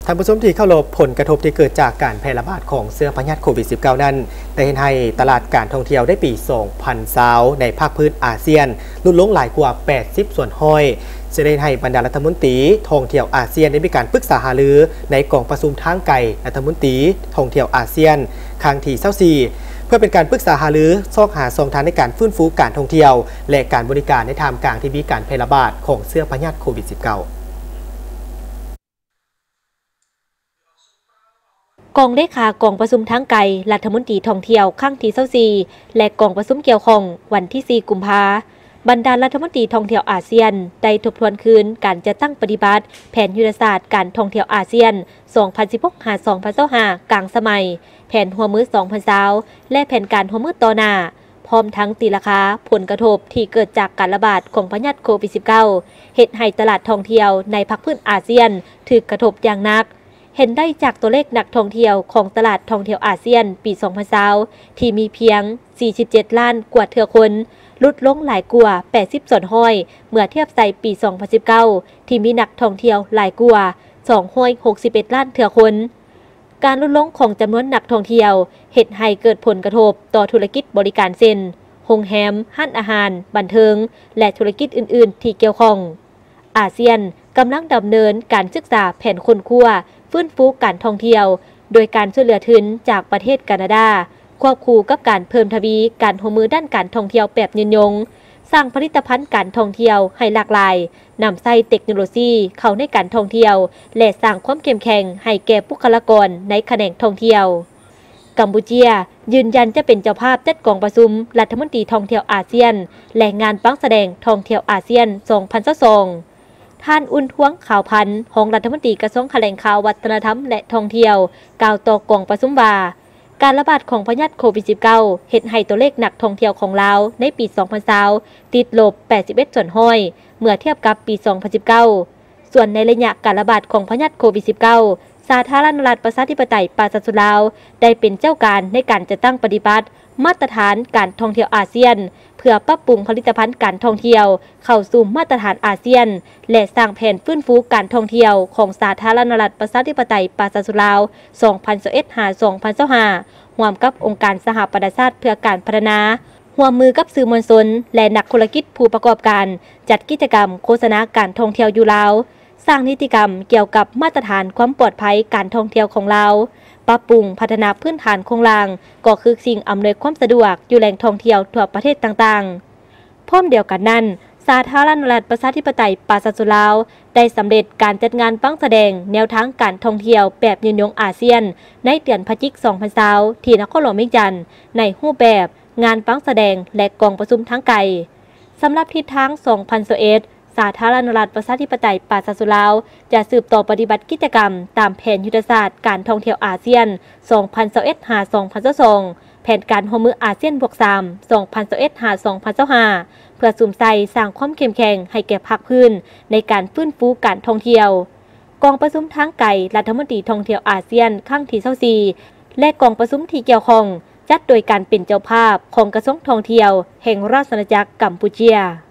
ท่านผู้ชมที่เข้ารบผลกระทบที่เกิดจากการแพร่ระบาดของเชื้อพยาธิโควิด -19 นั้นได้เห็นให้ตลาดการท่องเที่ยวได้ปี 2020 ในภาคพื้นอาเซียนลดลงหลายกว่า 80 ส่วนห้อยจะได้ให้บรรดารัฐมนตรีท่องเที่ยวอาเซียนได้มีการปรึกษาหารือในกองประชุมทางไกลรัฐมนตรีท่องเที่ยวอาเซียนครั้งที่24เพื่อเป็นการปรึกษาหารือซอกหาช่องทางในการฟื้นฟูการท่องเที่ยวและการบริการในท่ามกลางที่มีการแพร่ระบาดของเชื้อพยาธิโควิด -19 กองเลขากองประชุมทางไกลรัฐมนตรีท่องเที่ยวครั้งที่24และกองประชุมเกี่ยวข้องวันที่4 กุมภาพันธ์บรรดารัฐมนตรีท่องเที่ยวอาเซียนได้ทบทวนคืนการจัดตั้งปฏิบัติแผนยุทธศาสตร์การท่องเที่ยวอาเซียน 2016-2025 กลางสมัยแผนหัวมือ 2020 และแผนการหัวมือต่อหน้าพร้อมทั้งตีราคาผลกระทบที่เกิดจากการระบาดของพยาธิโควิด -19 เฮ็ดให้ตลาดท่องเที่ยวในภาคพื้นอาเซียนถูกกระทบอย่างหนักเห็นได้จากตัวเลขนักท่องเที่ยวของตลาดท่องเที่ยวอาเซียนปี 2020 ที่มีเพียง 47 ล้านกว่าเทื่อคนลดลงหลายกว่า 80 ส่วนห้อยเมื่อเทียบใส่ปี 2019 ที่มีนักท่องเที่ยวหลายกว่า 261 ล้านเทื่อคนการลดลงของจำนวนนักท่องเที่ยวเฮ็ดให้เกิดผลกระทบต่อธุรกิจบริการเช่นโรงแรมร้านอาหารบันเทิงและธุรกิจอื่นๆที่เกี่ยวข้องอาเซียนกำลังดำเนินการศึกษาแผนค้นคว้าฟื้นฟูการท่องเที่ยวโดยการช่วยเหลือทุนจากประเทศแคนาดาควบคู่กับการเพิ่มทวีการร่วมมือด้านการท่องเที่ยวแบบยืนยงสร้างผลิตภัณฑ์การท่องเที่ยวให้หลากหลายนำใส่เทคโนโลยีเข้าในการท่องเที่ยวและสร้างความเข้มแข็งให้แก่บุคลากรในแขนงท่องเที่ยวกัมพูเชียยืนยันจะเป็นเจ้าภาพจัดกองประชุมรัฐมนตรีท่องเที่ยวอาเซียนและงานปังแสดงท่องเที่ยวอาเซียน 2022ท่านอุ่นท้วงข่าวพันธ์ของรัฐมนตรีกระทรวงแถลงข่าววัฒนธรรมและท่องเที่ยวกล่าวต่อกองประชุมว่าการระบาดของพยาธิโควิด -19 เฮ็ดให้ตัวเลขนักท่องเที่ยวของลาวในปี 2020 ติดลบ 81 ส่วนห้อยเมื่อเทียบกับปี 2019 ส่วนในระยะการระบาดของพยาธิโควิด -19 สาธารณรัฐประชาธิปไตยปราศาสลาวได้เป็นเจ้าการในการจัดตั้งปฏิบัติมาตรฐานการท่องเที่ยวอาเซียนเพื่อปรับปรุงผลิตภัณฑ์การท่องเที่ยวเข้าสู่มาตรฐานอาเซียนและสร้างแผนฟื้นฟูการท่องเที่ยวของสาธารณรัฐประชาธิปไตยปราศาสลาว 2021-2025 ร่วมกับองค์การสหประชาชาติเพื่อการพัฒนาร่วมมือกับสื่อมวลชนและนักธุรกิจผู้ประกอบการจัดกิจกรรมโฆษณาการท่องเที่ยวอยู่ลาวสร้างนิติกรรมเกี่ยวกับมาตรฐานความปลอดภัยการท่องเที่ยวของลาวปรับปรุงพัฒนาพื้นฐานโครงสร้างก็คือสิ่งอำนวยความสะดวกอยู่แหล่งท่องเที่ยวทั่วประเทศต่างๆพร้อมเดียวกันนั้นสาธารณรัฐประชาธิปไตยปราศาสลาวได้สำเร็จการจัดงานฟังแสดงแนวทางการท่องเที่ยวแบบยืนยงอาเซียนในเดือนพฤศจิกายน 2020 ที่นครหลวงเวียงจันทน์ในรูปแบบงานฟังแสดงและกองประชุมทางไกลสำหรับทิศทาง 2021 สาธารณรัฐประชาธิปไตยปราศาสลาวจะสืบต่อปฏิบัติกิจกรรมตามแผนยุทธศาสตร์การท่องเที่ยวอาเซียน 2021-2022 แผนการร่วมมืออาเซียนบวก 3 2021-2025 เพื่อสุ่มใส่สร้างความเข้มแข็งให้แก่ภาคพื้นในการฟื้นฟูการท่องเที่ยวกองประชุมทางไกลรัฐมนตรีท่องเที่ยวอาเซียนครั้งที่24และกองประชุมที่เกี่ยวข้องจัดโดยการเป็นเจ้าภาพของกระทรวงท่องเที่ยวแห่งราชอาณาจักรกัมพูชี